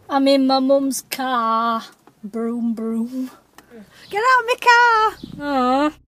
I'm in my mum's car. Broom, broom. Get out of my car! Aww.